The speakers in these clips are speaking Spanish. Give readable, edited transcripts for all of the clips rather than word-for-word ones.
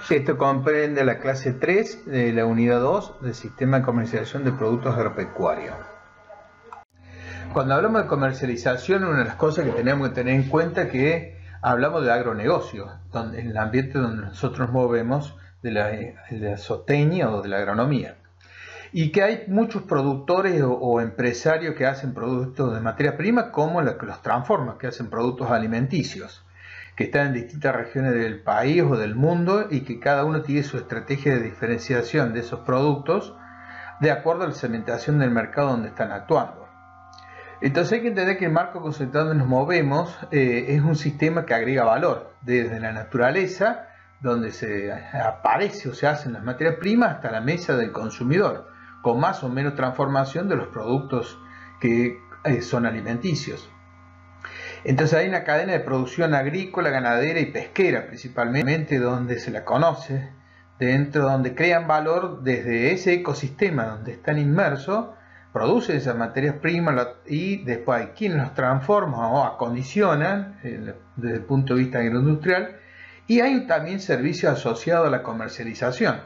Esto comprende la clase 3 de la unidad 2 del sistema de comercialización de productos agropecuarios. Cuando hablamos de comercialización, una de las cosas que tenemos que tener en cuenta es que hablamos de agronegocio, en el ambiente donde nosotros nos movemos de la zootecnia o de la agronomía. Y que hay muchos productores o empresarios que hacen productos de materia prima, como los que los transforman, que hacen productos alimenticios, que están en distintas regiones del país o del mundo y que cada uno tiene su estrategia de diferenciación de esos productos de acuerdo a la segmentación del mercado donde están actuando. Entonces hay que entender que el marco conceptual donde nos movemos es un sistema que agrega valor desde la naturaleza, donde se aparece o se hacen las materias primas, hasta la mesa del consumidor, con más o menos transformación de los productos que son alimenticios. Entonces hay una cadena de producción agrícola, ganadera y pesquera principalmente, donde se la conoce, dentro donde crean valor desde ese ecosistema donde están inmersos, producen esas materias primas y después hay quienes los transforman o acondicionan desde el punto de vista agroindustrial, y hay también servicios asociados a la comercialización.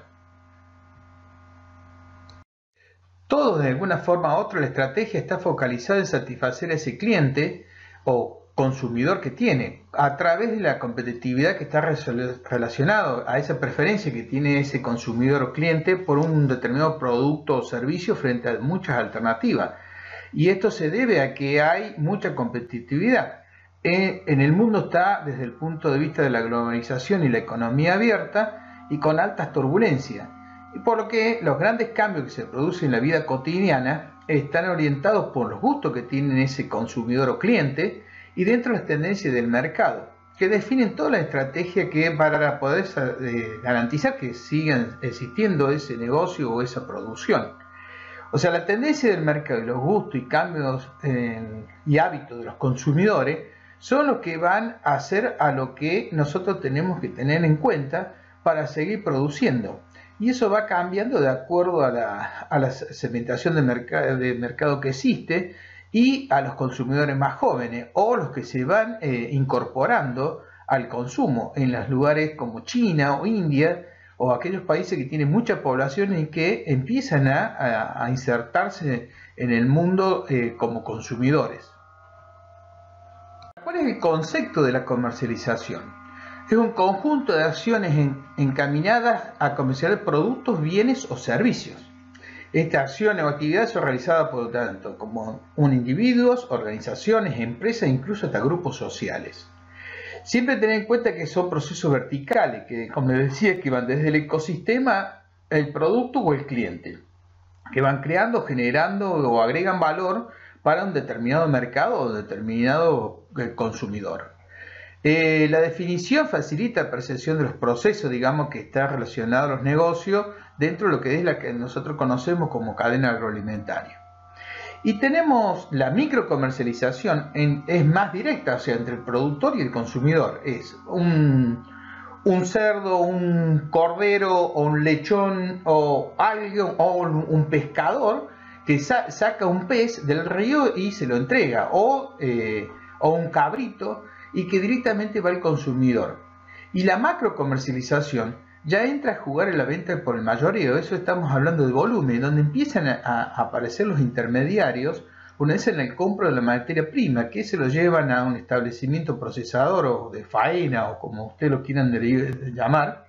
Todo de alguna forma u otra, la estrategia está focalizada en satisfacer a ese cliente o consumidor que tiene a través de la competitividad que está relacionado a esa preferencia que tiene ese consumidor o cliente por un determinado producto o servicio frente a muchas alternativas. Y esto se debe a que hay mucha competitividad. En el mundo está desde el punto de vista de la globalización y la economía abierta y con altas turbulencias. Y por lo que los grandes cambios que se producen en la vida cotidiana están orientados por los gustos que tiene ese consumidor o cliente y dentro de las tendencias del mercado, que definen toda la estrategia que para poder garantizar que sigan existiendo ese negocio o esa producción. O sea, la tendencia del mercado y los gustos y cambios y hábitos de los consumidores son los que van a hacer a lo que nosotros tenemos que tener en cuenta para seguir produciendo. Y eso va cambiando de acuerdo a la segmentación de mercado que existe y a los consumidores más jóvenes o los que se van incorporando al consumo en los lugares como China o India o aquellos países que tienen mucha población y que empiezan a insertarse en el mundo como consumidores. ¿Cuál es el concepto de la comercialización? Es un conjunto de acciones encaminadas a comercializar productos, bienes o servicios. Estas acciones o actividades son realizadas por tanto como individuos, organizaciones, empresas e incluso hasta grupos sociales. Siempre tener en cuenta que son procesos verticales, que como les decía, que van desde el ecosistema, el producto o el cliente, que van creando, generando o agregan valor para un determinado mercado o determinado consumidor. La definición facilita la percepción de los procesos, digamos, que está relacionado a los negocios dentro de lo que es la que nosotros conocemos como cadena agroalimentaria. Y tenemos la microcomercialización, es más directa, o sea, entre el productor y el consumidor. Es un cerdo, un cordero o un lechón o alguien o un pescador que saca un pez del río y se lo entrega, o un cabrito, y que directamente va al consumidor. Y la macro comercialización ya entra a jugar en la venta por el mayoreo. Eso estamos hablando de volumen, donde empiezan a aparecer los intermediarios, una vez en el compro de la materia prima, que se lo llevan a un establecimiento procesador o de faena o como ustedes lo quieran llamar,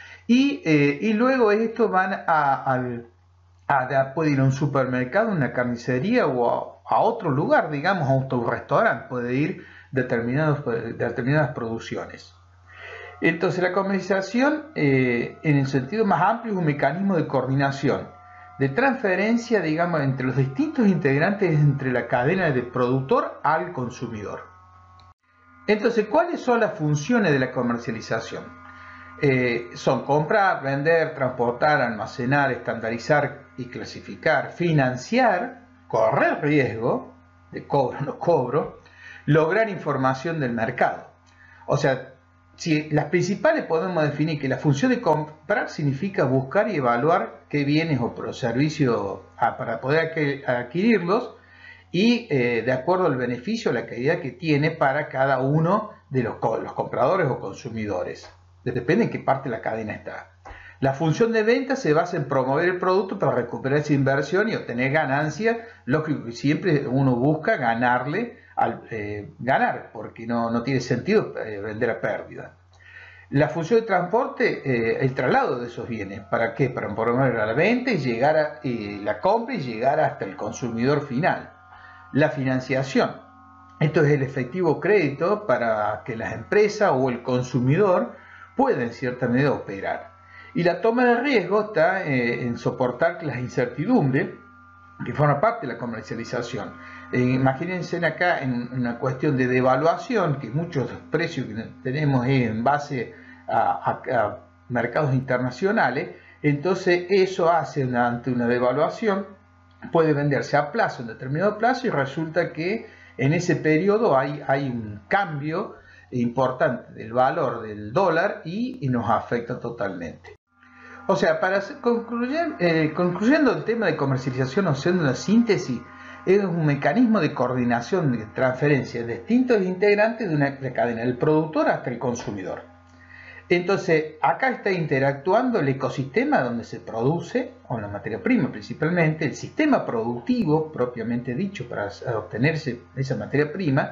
y luego estos van puede ir a un supermercado, una carnicería o a otro lugar, digamos, a un restaurante, puede ir determinadas producciones. Entonces la comercialización en el sentido más amplio es un mecanismo de coordinación, de transferencia, digamos, entre los distintos integrantes entre la cadena del productor al consumidor. Entonces, ¿cuáles son las funciones de la comercialización? Son comprar, vender, transportar, almacenar, estandarizar y clasificar, financiar, correr riesgo de cobro o no cobro, lograr información del mercado. O sea, si las principales podemos definir que la función de comprar significa buscar y evaluar qué bienes o servicios para poder adquirirlos y de acuerdo al beneficio o la calidad que tiene para cada uno de los compradores o consumidores. depende en qué parte de la cadena está. La función de venta se basa en promover el producto para recuperar esa inversión y obtener ganancia. Lógico que siempre uno busca ganarle ganar, porque no tiene sentido vender a pérdida. La función de transporte, el traslado de esos bienes. ¿Para qué? Para promover la venta y llegar a la compra y llegar hasta el consumidor final. La financiación. Esto es el efectivo crédito para que las empresas o el consumidor pueda en cierta medida operar. Y la toma de riesgo está en soportar las incertidumbres que forman parte de la comercialización. Imagínense acá en una cuestión de devaluación, que muchos precios que tenemos es en base a mercados internacionales, entonces eso hace ante una devaluación, puede venderse a plazo, en determinado plazo, y resulta que en ese periodo hay un cambio importante del valor del dólar y nos afecta totalmente. O sea, para concluyendo el tema de comercialización, o haciendo una síntesis, es un mecanismo de coordinación de transferencia de distintos integrantes de una cadena, del productor hasta el consumidor. Entonces, acá está interactuando el ecosistema donde se produce, o la materia prima principalmente, el sistema productivo propiamente dicho para obtenerse esa materia prima,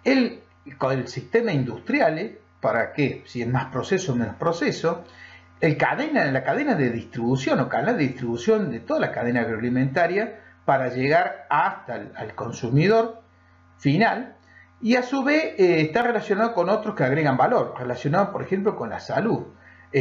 con el sistema industrial, para que si es más proceso o menos proceso, la cadena de distribución o canal de distribución de toda la cadena agroalimentaria para llegar hasta el consumidor final, y a su vez está relacionado con otros que agregan valor, relacionado por ejemplo con la salud.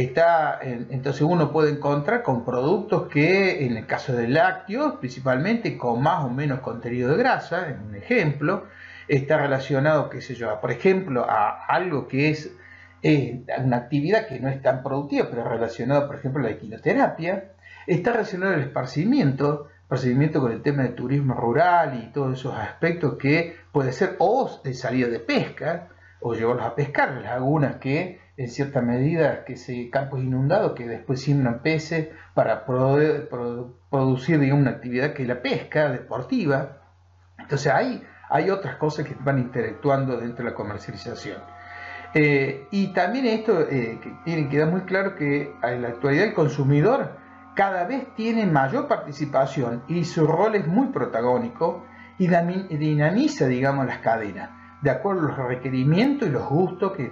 Entonces uno puede encontrar con productos que, en el caso de lácteos, principalmente con más o menos contenido de grasa, en un ejemplo, está relacionado, qué sé yo, por ejemplo, a algo que es una actividad que no es tan productiva, pero relacionada, por ejemplo, a la equinoterapia. Está relacionado al esparcimiento con el tema de turismo rural y todos esos aspectos que puede ser o de salida de pesca, o llevarlos a pescar, las lagunas que en cierta medida, campos inundados que después siembran peces para producir, digamos, una actividad que es la pesca deportiva. Entonces hay otras cosas que van interactuando dentro de la comercialización. Y también esto que tiene que quedar muy claro, que en la actualidad el consumidor cada vez tiene mayor participación y su rol es muy protagónico y dinamiza, digamos, las cadenas de acuerdo a los requerimientos y los gustos que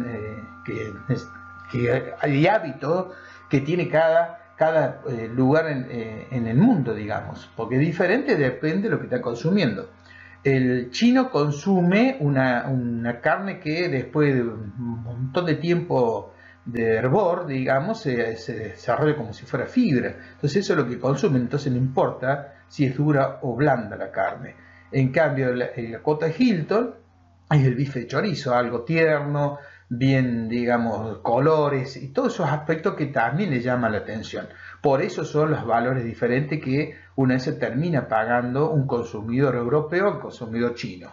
hay hábitos que tiene cada lugar en el mundo, digamos, porque es diferente, depende de lo que está consumiendo. El chino consume una carne que después de un montón de tiempo de hervor, digamos, se desarrolla como si fuera fibra. Entonces eso es lo que consume, entonces no importa si es dura o blanda la carne. En cambio, la Cota Hilton es el bife de chorizo, algo tierno, bien, digamos, colores y todos esos aspectos que también le llaman la atención. Por eso son los valores diferentes que una vez se termina pagando un consumidor europeo al consumidor chino.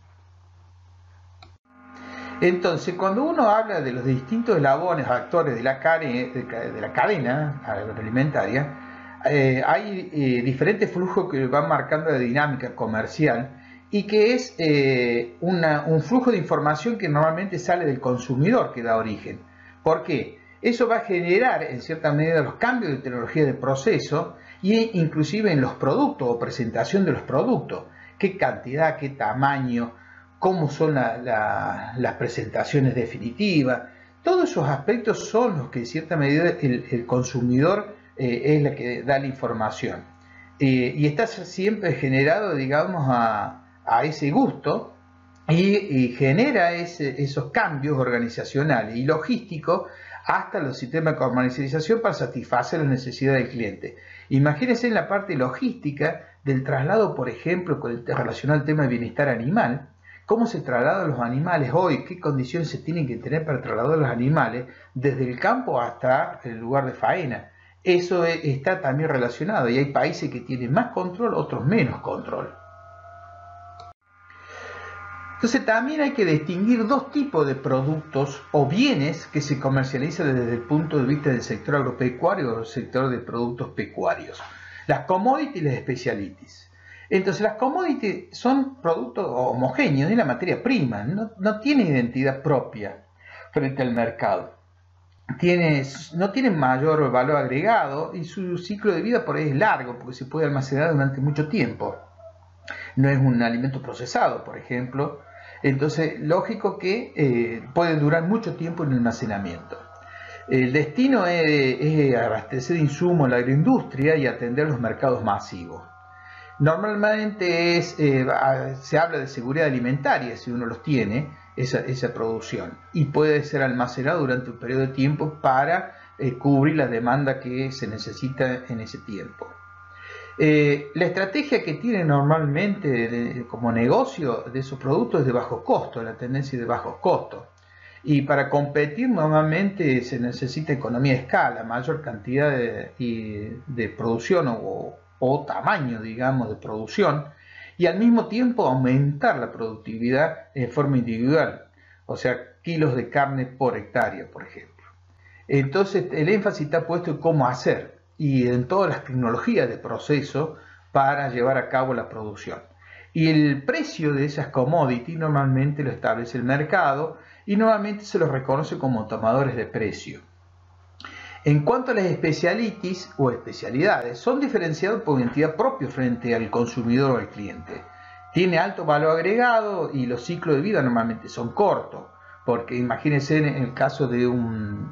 Entonces, cuando uno habla de los distintos eslabones, actores de la cadena agroalimentaria, hay diferentes flujos que van marcando la dinámica comercial, y que es un flujo de información que normalmente sale del consumidor que da origen. ¿Por qué? Eso va a generar en cierta medida los cambios de tecnología de proceso e inclusive en los productos o presentación de los productos. ¿Qué cantidad, qué tamaño, cómo son las presentaciones definitivas? Todos esos aspectos son los que en cierta medida el consumidor es la que da la información. Y está siempre generado, digamos, a ese gusto y genera esos cambios organizacionales y logísticos hasta los sistemas de comercialización para satisfacer las necesidades del cliente. Imagínense en la parte logística del traslado, por ejemplo, relacionado al tema de bienestar animal, cómo se trasladan los animales hoy, qué condiciones se tienen que tener para trasladar los animales desde el campo hasta el lugar de faena. Eso está también relacionado, y hay países que tienen más control, otros menos control. Entonces también hay que distinguir dos tipos de productos o bienes que se comercializan desde el punto de vista del sector agropecuario o del sector de productos pecuarios: las commodities y las specialties. Entonces las commodities son productos homogéneos, es la materia prima, no tiene identidad propia frente al mercado. no tienen mayor valor agregado y su ciclo de vida por ahí es largo porque se puede almacenar durante mucho tiempo. No es un alimento procesado, por ejemplo. Entonces, lógico que puede durar mucho tiempo en el almacenamiento. El destino es abastecer insumos a la agroindustria y atender los mercados masivos. Normalmente se habla de seguridad alimentaria si uno los tiene, esa producción, y puede ser almacenado durante un periodo de tiempo para cubrir la demanda que se necesita en ese tiempo. La estrategia que tiene normalmente como negocio de esos productos es de bajo costo, la tendencia de bajos costos. Y para competir normalmente se necesita economía de escala, mayor cantidad de producción o tamaño, digamos, de producción, y al mismo tiempo aumentar la productividad en forma individual, o sea, kilos de carne por hectárea, por ejemplo. Entonces el énfasis está puesto en cómo hacer y en todas las tecnologías de proceso para llevar a cabo la producción. Y el precio de esas commodities normalmente lo establece el mercado y normalmente se los reconoce como tomadores de precio. En cuanto a las specialties o especialidades, son diferenciados por identidad propia frente al consumidor o al cliente. Tiene alto valor agregado y los ciclos de vida normalmente son cortos, porque imagínense en el caso de un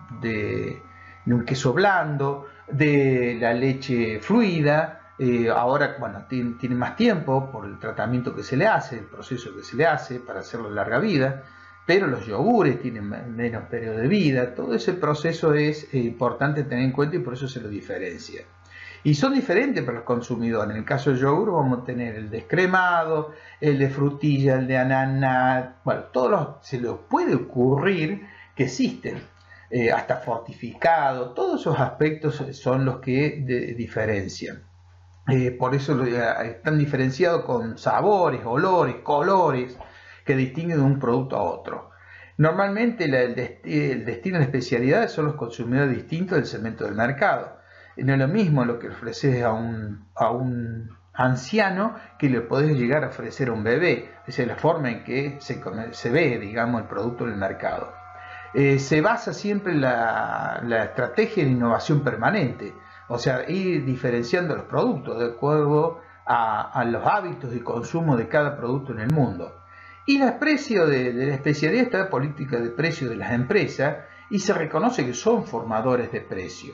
queso blando, de la leche fluida, ahora bueno, tiene más tiempo por el tratamiento que se le hace, el proceso que se le hace para hacerlo de larga vida, pero los yogures tienen menos periodo de vida. Todo ese proceso es importante tener en cuenta y por eso se lo diferencia. Y son diferentes para los consumidores. En el caso del yogur vamos a tener el descremado, el de frutilla, el de ananá, bueno, se les puede ocurrir que existen, hasta fortificado. Todos esos aspectos son los que diferencian. Por eso están diferenciados con sabores, olores, colores, que distinguen de un producto a otro. Normalmente el destino de especialidades son los consumidores distintos del segmento del mercado. No es lo mismo lo que ofreces a un anciano que le podés llegar a ofrecer a un bebé. Esa es la forma en que se ve, digamos, el producto en el mercado. Se basa siempre en la estrategia de innovación permanente, o sea, ir diferenciando los productos de acuerdo a los hábitos de consumo de cada producto en el mundo. Y el precio de la especialidad está en la política de precio de las empresas y se reconoce que son formadores de precio.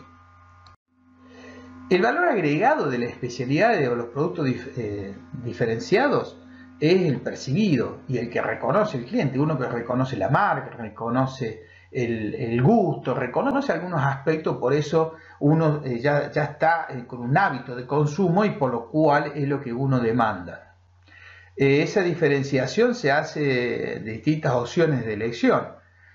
El valor agregado de la especialidad o los productos diferenciados es el percibido y el que reconoce el cliente, uno que reconoce la marca, reconoce el gusto, reconoce algunos aspectos, por eso uno ya está con un hábito de consumo y por lo cual es lo que uno demanda. Esa diferenciación se hace de distintas opciones de elección.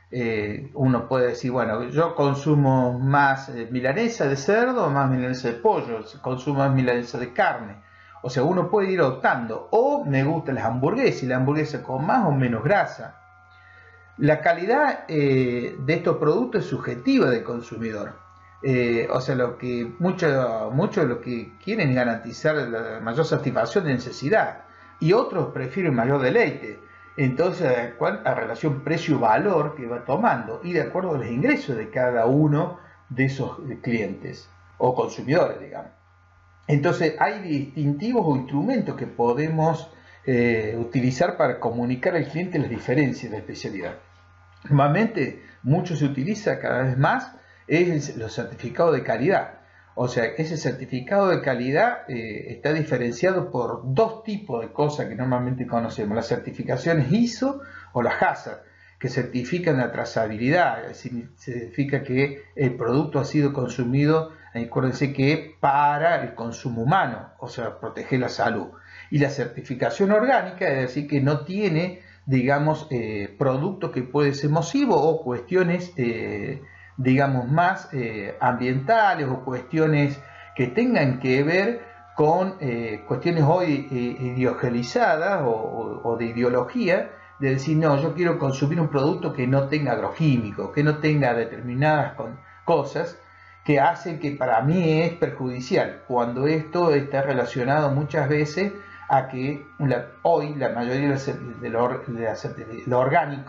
Uno puede decir, bueno, yo consumo más milanesa de cerdo o más milanesa de pollo, consumo más milanesa de carne. O sea, uno puede ir optando, o me gustan las hamburguesas, y la hamburguesa con más o menos grasa. La calidad de estos productos es subjetiva del consumidor. O sea, mucho de lo que quieren es garantizar la mayor satisfacción de necesidad. Y otros prefieren mayor deleite. Entonces, a relación precio-valor que va tomando y de acuerdo a los ingresos de cada uno de esos clientes o consumidores, digamos. Entonces, hay distintivos o instrumentos que podemos utilizar para comunicar al cliente las diferencias de especialidad. Normalmente, mucho se utiliza cada vez más los certificados de calidad. O sea, ese certificado de calidad está diferenciado por dos tipos de cosas que normalmente conocemos. Las certificaciones ISO o las HACCP, que certifican la trazabilidad, es decir, significa que el producto ha sido consumido, acuérdense que para el consumo humano, o sea, proteger la salud. Y la certificación orgánica, es decir, que no tiene, digamos, productos que pueden ser nocivos o cuestiones digamos, más ambientales o cuestiones que tengan que ver con cuestiones hoy ideologizadas o de ideología, de decir, no, yo quiero consumir un producto que no tenga agroquímicos, que no tenga determinadas cosas que hacen que para mí es perjudicial, cuando esto está relacionado muchas veces a que hoy la mayoría de lo orgánico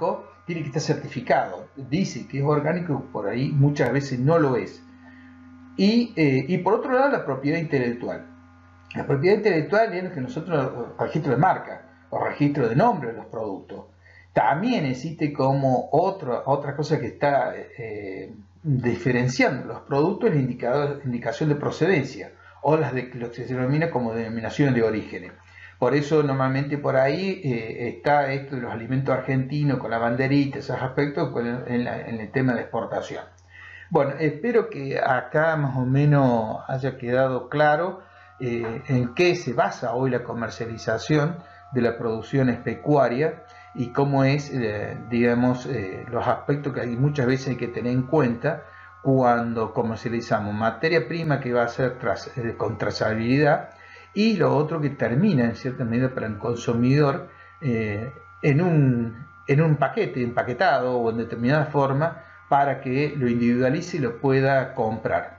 tiene que estar certificado. Dice que es orgánico, por ahí muchas veces no lo es. Y por otro lado, la propiedad intelectual. La propiedad intelectual es lo que nosotros, registro de marca o registro de nombre de los productos. También existe como otra cosa que está diferenciando los productos, la indicación de procedencia o lo que se denomina como denominación de orígenes. Por eso normalmente por ahí está esto de los alimentos argentinos con la banderita, esos aspectos en el tema de exportación. Bueno, espero que acá más o menos haya quedado claro en qué se basa hoy la comercialización de la producción pecuaria y cómo es, digamos, los aspectos que muchas veces hay que tener en cuenta cuando comercializamos materia prima que va a ser con trazabilidad y lo otro que termina en cierta medida para el consumidor en un paquete empaquetado o en determinada forma para que lo individualice y lo pueda comprar.